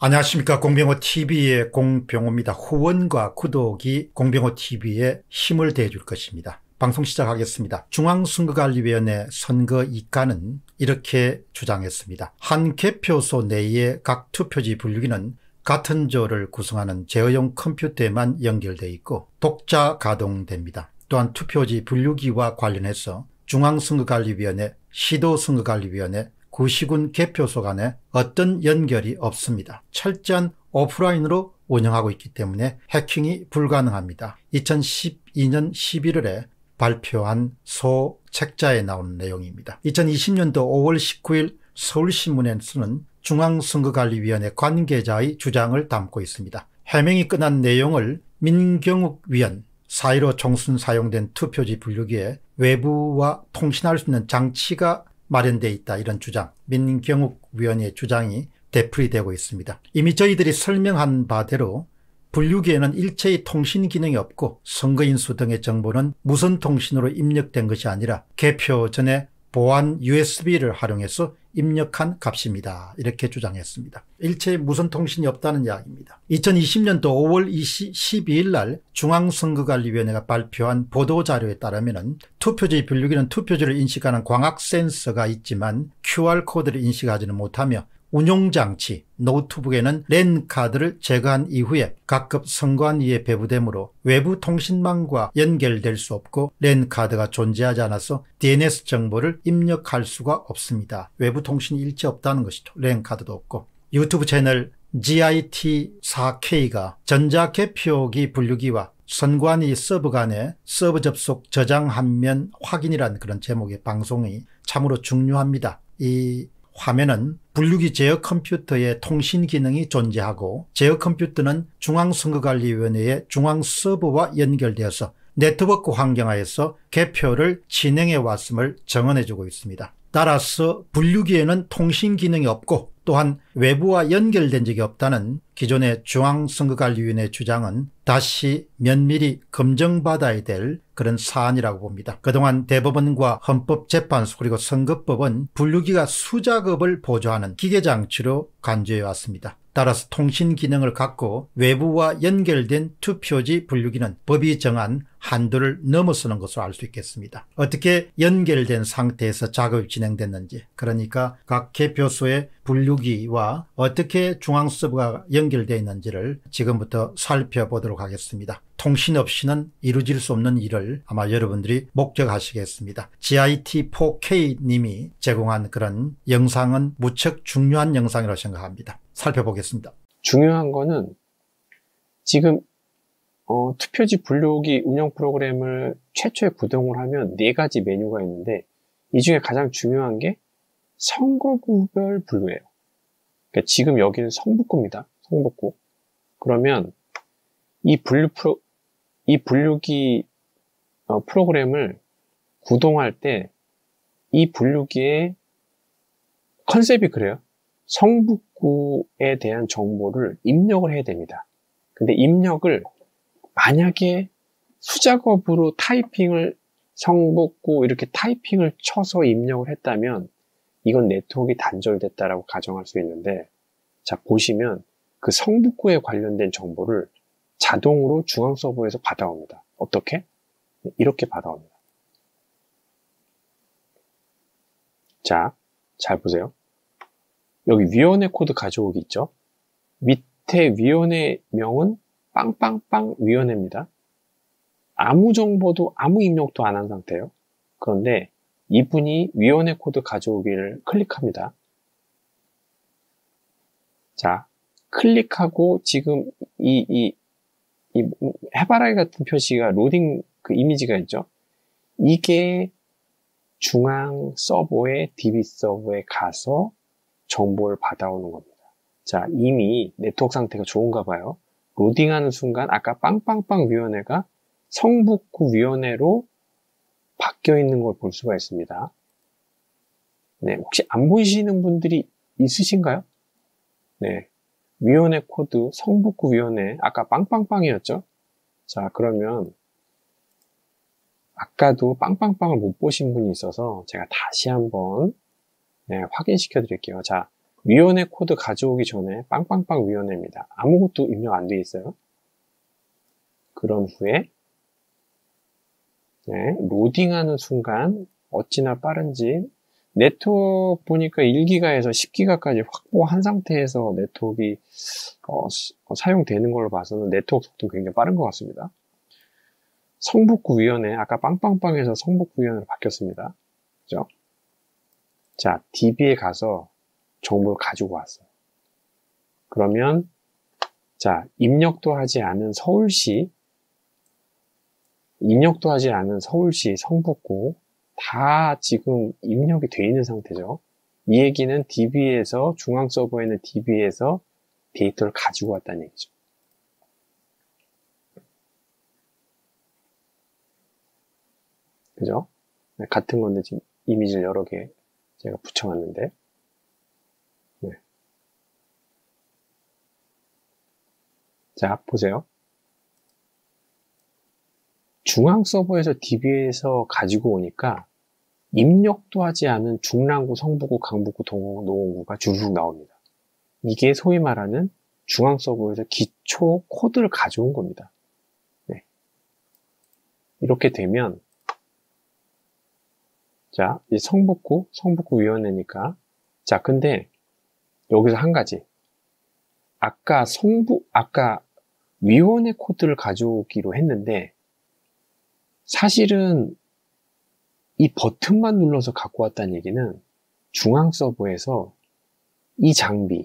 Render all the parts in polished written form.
안녕하십니까. 공병호TV의 공병호입니다. 후원과 구독이 공병호TV에 힘을 대줄 것입니다. 방송 시작하겠습니다. 중앙선거관리위원회 선거이과는 이렇게 주장했습니다. 한 개표소 내의 각 투표지 분류기는 같은 조를 구성하는 제어용 컴퓨터에만 연결되어 있고 독자 가동됩니다. 또한 투표지 분류기와 관련해서 중앙선거관리위원회, 시도선거관리위원회, 구시군 개표소 간에 어떤 연결이 없습니다. 철저한 오프라인으로 운영하고 있기 때문에 해킹이 불가능합니다. 2012년 11월에 발표한 소 책자에 나오는 내용입니다. 2020년도 5월 19일 서울신문에서는 중앙선거관리위원회 관계자의 주장을 담고 있습니다. 해명이 끝난 내용을 민경욱 위원, 4.15 총선 사용된 투표지 분류기에 외부와 통신할 수 있는 장치가 마련되어 있다, 이런 주장, 민경욱 위원의 주장이 되풀이되고 있습니다. 이미 저희들이 설명한 바대로 분류기에는 일체의 통신 기능이 없고 선거인수 등의 정보는 무선 통신으로 입력된 것이 아니라 개표 전에 보안 USB를 활용해서 입력한 값입니다. 이렇게 주장했습니다. 일체의 무선 통신이 없다는 이야기입니다. 2020년도 5월 12일 날 중앙선거관리위원회가 발표한 보도자료에 따르면 투표지 분류기는 투표지를 인식하는 광학 센서가 있지만 QR코드를 인식하지는 못하며 운용장치 노트북에는 랜 카드를 제거한 이후에 각급 선관위에 배부되므로 외부 통신망과 연결될 수 없고 랜 카드가 존재하지 않아서 DNS 정보를 입력할 수가 없습니다. 외부 통신이 일체 없다는 것이죠. 랜 카드도 없고. 유튜브 채널 GIT4K가 전자개표기 분류기와 선관위 서버 간의 서버 접속 저장 화면 확인이라는 그런 제목의 방송이 참으로 중요합니다. 이 화면은 분류기 제어 컴퓨터의 통신 기능이 존재하고 제어 컴퓨터는 중앙선거관리위원회의 중앙 서버와 연결되어서 네트워크 환경하에서 개표를 진행해 왔음을 증언해주고 있습니다. 따라서 분류기에는 통신 기능이 없고 또한 외부와 연결된 적이 없다는 기존의 중앙선거관리위원회 주장은 다시 면밀히 검증받아야 될 그런 사안이라고 봅니다. 그동안 대법원과 헌법재판소 그리고 선거법은 분류기가 수작업을 보조하는 기계장치로 간주해 왔습니다. 따라서 통신 기능을 갖고 외부와 연결된 투표지 분류기는 법이 정한 한도를 넘어서는 것으로 알 수 있겠습니다. 어떻게 연결된 상태에서 작업이 진행됐는지, 그러니까 각 개표소의 분류기와 어떻게 중앙서버가 연결되어 있는지를 지금부터 살펴보도록 하겠습니다. 통신 없이는 이루어질 수 없는 일을 아마 여러분들이 목격하시겠습니다. GIT4K님이 제공한 그런 영상은 무척 중요한 영상이라고 생각합니다. 살펴보겠습니다. 중요한 거는 지금 투표지 분류기 운영 프로그램을 최초에 구동을 하면 4가지 메뉴가 있는데 이 중에 가장 중요한 게 선거구별 분류예요. 그러니까 지금 여기는 성북구입니다. 성북구. 그러면 이 분류기 프로그램을 구동할 때 이 분류기의 컨셉이 그래요. 성북구에 대한 정보를 입력을 해야 됩니다. 근데 입력을 만약에 수작업으로 타이핑을 성북구 이렇게 타이핑을 쳐서 입력을 했다면 이건 네트워크가 단절됐다라고 가정할 수 있는데, 자 보시면 그 성북구에 관련된 정보를 자동으로 중앙 서버에서 받아옵니다. 어떻게? 이렇게 받아옵니다. 자, 잘 보세요. 여기 위원회 코드 가져오기 있죠? 밑에 위원회명은 빵빵빵 위원회입니다. 아무 정보도 아무 입력도 안 한 상태예요. 그런데 이분이 위원회 코드 가져오기를 클릭합니다. 자, 클릭하고 지금 이 해바라기 같은 표시가 로딩 그 이미지가 있죠? 이게 중앙 서버의 DB 서버에 가서 정보를 받아오는 겁니다. 자, 이미 네트워크 상태가 좋은가 봐요. 로딩하는 순간 아까 빵빵빵 위원회가 성북구 위원회로 바뀌어 있는 걸 볼 수가 있습니다. 네, 혹시 안 보이시는 분들이 있으신가요? 네, 위원회 코드 성북구 위원회 아까 빵빵빵이었죠? 자, 그러면 아까도 빵빵빵을 못 보신 분이 있어서 제가 다시 한번 확인시켜 드릴게요. 자, 위원회 코드 가져오기 전에 빵빵빵 위원회입니다. 아무것도 입력 안 돼 있어요. 그런 후에 네, 로딩하는 순간 어찌나 빠른지 네트워크 보니까 1기가에서 10기가까지 확보한 상태에서 네트워크가 사용되는 걸로 봐서는 네트워크 속도는 굉장히 빠른 것 같습니다. 성북구위원회, 아까 빵빵빵에서 성북구위원회로 바뀌었습니다. 그죠? 자, DB에 가서 정보를 가지고 왔어요. 그러면 자, 입력도 하지 않은 서울시 성북구 다 지금 입력이 되어 있는 상태죠. 이 얘기는 DB에서 중앙 서버에 있는 DB에서 데이터를 가지고 왔다는 얘기죠. 그죠? 같은 건데 지금 이미지를 여러 개 제가 붙여놨는데 네. 자, 보세요. 중앙 서버에서 DB에서 가지고 오니까 입력도 하지 않은 중랑구, 성북구, 강북구, 동호구, 노원구가 줄줄 나옵니다. 이게 소위 말하는 중앙 서버에서 기초 코드를 가져온 겁니다. 네. 이렇게 되면 자, 이 성북구 위원회니까 자, 근데 여기서 한 가지 아까 위원회 코드를 가져오기로 했는데 사실은 이 버튼만 눌러서 갖고 왔다는 얘기는 중앙 서버에서 이 장비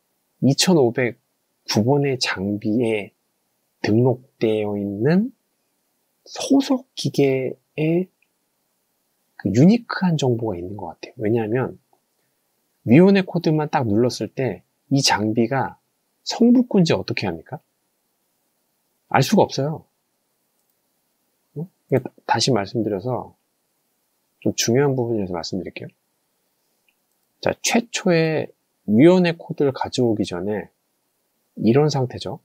2509번의 장비에 등록되어 있는 소속 기계의 그 유니크한 정보가 있는 것 같아요. 왜냐하면 위원회 코드만 딱 눌렀을 때 이 장비가 성북구인지 어떻게 합니까? 알 수가 없어요. 다시 말씀드려서 좀 중요한 부분에서 말씀드릴게요. 자, 최초의 위원회 코드를 가져오기 전에 이런 상태죠.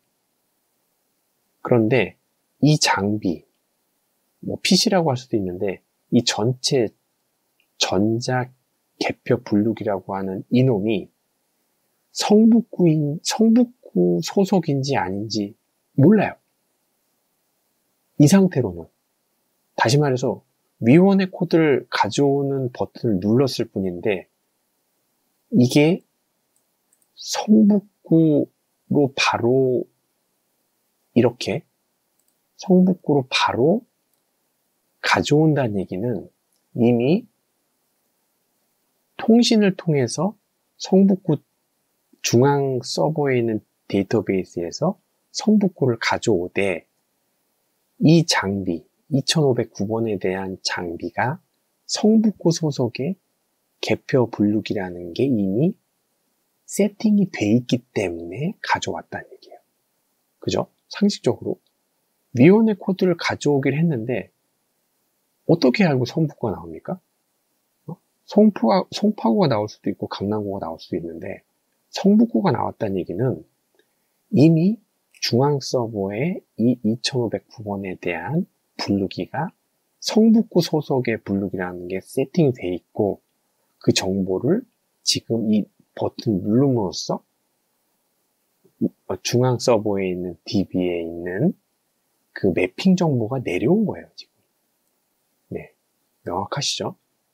그런데 이 장비, 뭐 PC라고 할 수도 있는데 이 전체 전자 개표 분류기라고 하는 이놈이 성북구 소속인지 아닌지 몰라요. 이 상태로는. 다시 말해서 위원회 코드를 가져오는 버튼을 눌렀을 뿐인데 이게 성북구로 바로 이렇게 성북구로 바로 가져온다는 얘기는 이미 통신을 통해서 성북구 중앙 서버에 있는 데이터베이스에서 성북구를 가져오되 이 장비 2509번에 대한 장비가 성북구 소속의 개표 분류기라는 게 이미 세팅이 돼 있기 때문에 가져왔다는 얘기예요. 그죠? 상식적으로 위원회 코드를 가져오기를 했는데 어떻게 알고 성북구가 나옵니까? 송파구가 나올 수도 있고 강남구가 나올 수도 있는데 성북구가 나왔다는 얘기는 이미 중앙 서버에 이 2509번에 대한 분류기가 성북구 소속의 분류기라는 게 세팅이 돼 있고 그 정보를 지금 이 버튼 누름으로써 중앙 서버에 있는 DB에 있는 그 매핑 정보가 내려온 거예요, 지금. 네. 명확하시죠?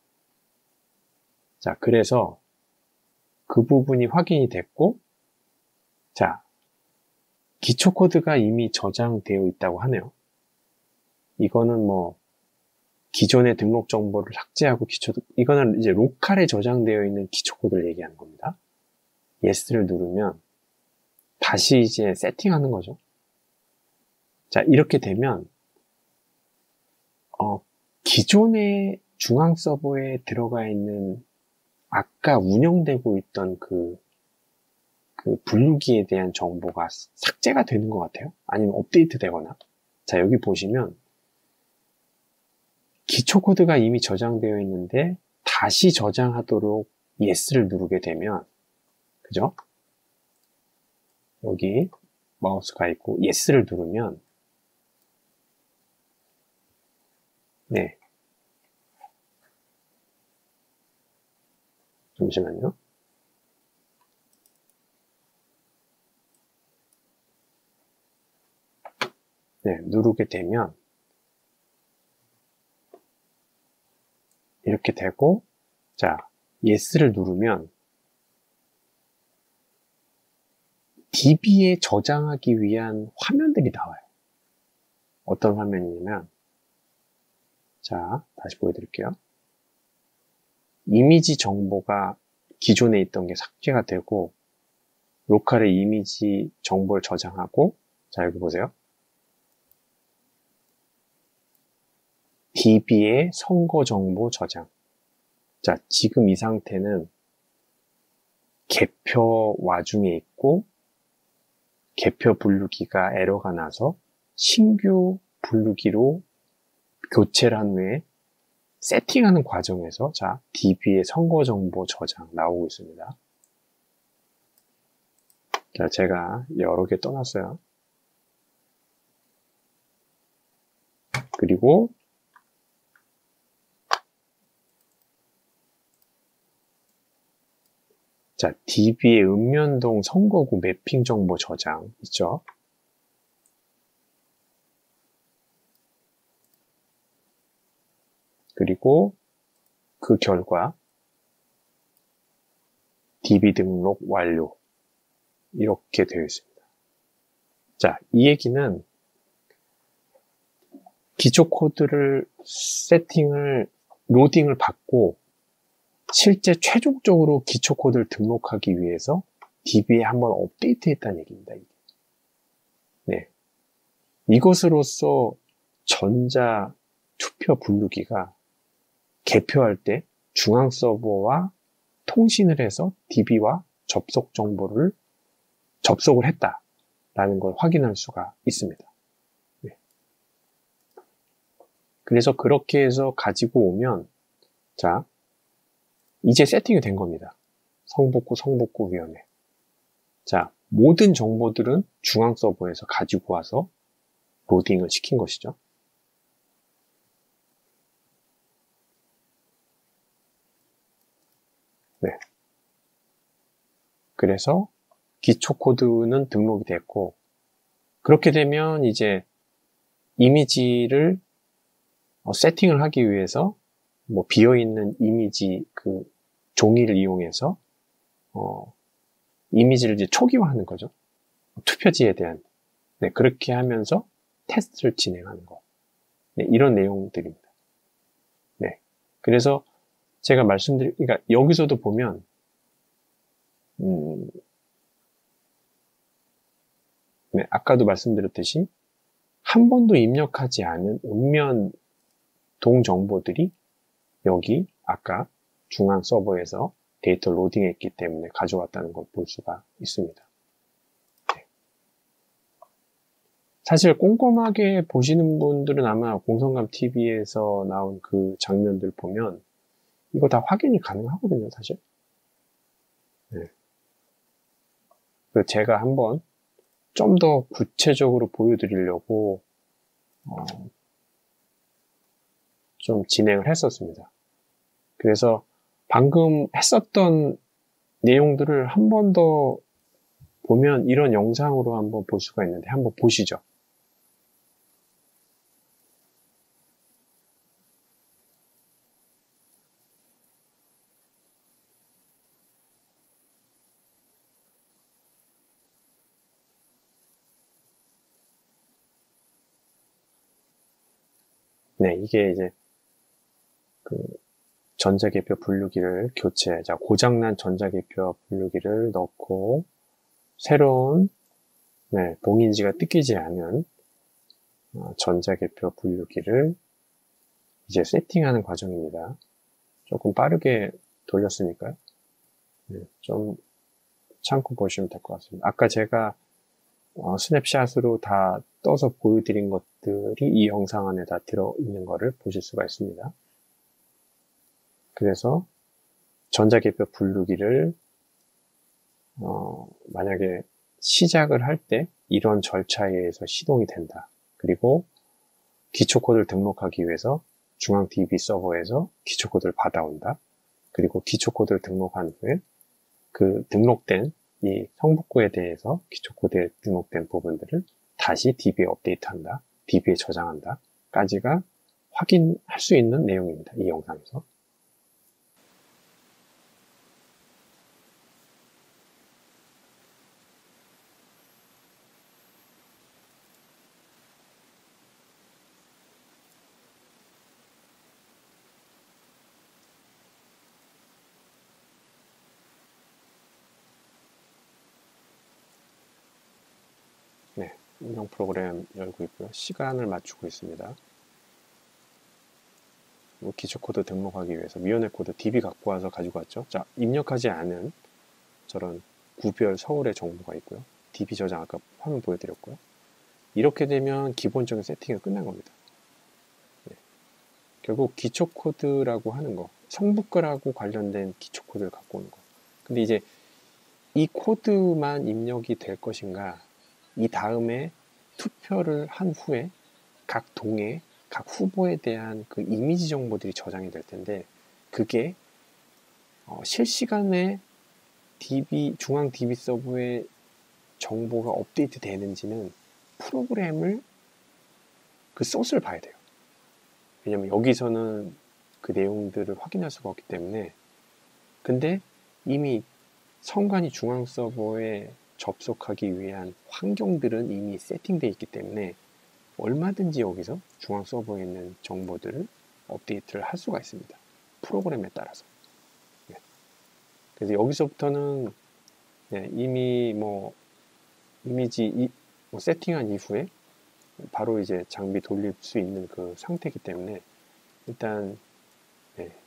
자, 그래서 그 부분이 확인이 됐고, 자, 기초 코드가 이미 저장되어 있다고 하네요. 이거는 뭐, 기존의 등록 정보를 삭제하고 이거는 이제 로컬에 저장되어 있는 기초 코드를 얘기하는 겁니다. yes를 누르면 다시 이제 세팅하는 거죠. 자, 이렇게 되면, 기존의 중앙 서버에 들어가 있는 아까 운영되고 있던 그 분류기에 대한 정보가 삭제가 되는 것 같아요. 아니면 업데이트 되거나. 자, 여기 보시면 기초 코드가 이미 저장되어 있는데 다시 저장하도록 yes를 누르게 되면, 그죠? 여기 마우스가 있고 yes를 누르면, 네. 잠시만요. 네, 누르게 되면 이렇게 되고, 자, yes를 누르면 DB에 저장하기 위한 화면들이 나와요. 어떤 화면이냐면, 자, 다시 보여드릴게요. 이미지 정보가 기존에 있던 게 삭제가 되고, 로컬에 이미지 정보를 저장하고, 자, 여기 보세요. DB의 선거 정보 저장. 자, 지금 이 상태는 개표 와중에 있고, 개표 분류기가 에러가 나서 신규 분류기로 교체를 한 후에 세팅하는 과정에서, 자, DB의 선거 정보 저장 나오고 있습니다. 자, 제가 여러 개 떠났어요. 그리고 자, DB의 읍면동 선거구 매핑 정보 저장 있죠. 그리고 그 결과 DB 등록 완료 이렇게 되어 있습니다. 자, 이 얘기는 기초 코드를 로딩을 받고 실제 최종적으로 기초 코드를 등록하기 위해서 DB에 한번 업데이트했다는 얘기입니다. 네, 이것으로써 전자 투표 분류기가 개표할 때 중앙 서버와 통신을 해서 DB와 접속을 했다라는 걸 확인할 수가 있습니다. 네. 그래서 그렇게 해서 가지고 오면, 자, 이제 세팅이 된 겁니다. 성북구위원회. 자, 모든 정보들은 중앙 서버에서 가지고 와서 로딩을 시킨 것이죠. 네. 그래서 기초 코드는 등록이 됐고, 그렇게 되면 이제 이미지를 세팅을 하기 위해서 뭐 비어있는 이미지 그 종이를 이용해서 이미지를 이제 초기화하는 거죠. 투표지에 대한. 네, 그렇게 하면서 테스트를 진행하는 거. 네, 이런 내용들입니다. 네. 그래서 제가 그러니까 여기서도 보면, 네, 아까도 말씀드렸듯이 한 번도 입력하지 않은 읍면동 정보들이 여기 아까 중앙 서버에서 데이터 로딩했기 때문에 가져왔다는 걸 볼 수가 있습니다. 네. 사실 꼼꼼하게 보시는 분들은 아마 공성감 TV에서 나온 그 장면들 보면 이거 다 확인이 가능하거든요, 사실. 네. 제가 한번 좀 더 구체적으로 보여드리려고 좀 진행을 했었습니다. 그래서 방금 했었던 내용들을 한 번 더 보면 이런 영상으로 한번 볼 수가 있는데 한번 보시죠. 네, 이게 이제 그 전자개표 분류기를 자, 고장난 전자개표 분류기를 넣고 새로운 봉인지가 뜯기지 않은 전자개표 분류기를 이제 세팅하는 과정입니다. 조금 빠르게 돌렸으니까요. 네, 좀 참고 보시면 될 것 같습니다. 아까 제가 스냅샷으로 다 떠서 보여드린 것들이 이 영상 안에 다 들어있는 거를 보실 수가 있습니다. 그래서 전자개표 분류기를 만약에 시작을 할 때 이런 절차에 의해서 시동이 된다. 그리고 기초코드를 등록하기 위해서 중앙 DB 서버에서 기초코드를 받아온다. 그리고 기초코드를 등록한 후에 그 등록된 이 성북구에 대해서 기초코드에 등록된 부분들을 다시 DB에 업데이트한다. DB에 저장한다까지가 확인할 수 있는 내용입니다. 이 영상에서. 네, 운영 프로그램 열고 있고요. 시간을 맞추고 있습니다. 기초 코드 등록하기 위해서 미연의 코드 DB 갖고 와서 가지고 왔죠. 자, 입력하지 않은 저런 구별 서울의 정보가 있고요. DB 저장 아까 화면 보여드렸고요. 이렇게 되면 기본적인 세팅이 끝난 겁니다. 네. 결국 기초 코드라고 하는 거, 성북글하고 관련된 기초 코드를 갖고 오는 거. 근데 이제 이 코드만 입력이 될 것인가, 이 다음에 투표를 한 후에 각 동에 각 후보에 대한 그 이미지 정보들이 저장이 될 텐데, 그게 실시간에 중앙 DB 서버에 정보가 업데이트 되는지는 프로그램을 그 소스를 봐야 돼요. 왜냐면 여기서는 그 내용들을 확인할 수가 없기 때문에. 근데 이미 선관위 중앙 서버에 접속하기 위한 환경들은 이미 세팅되어 있기 때문에 얼마든지 여기서 중앙 서버에 있는 정보들을 업데이트를 할 수가 있습니다. 프로그램에 따라서. 네. 그래서 여기서부터는 이미 이미지 세팅한 이후에 바로 이제 장비 돌릴 수 있는 그 상태이기 때문에 일단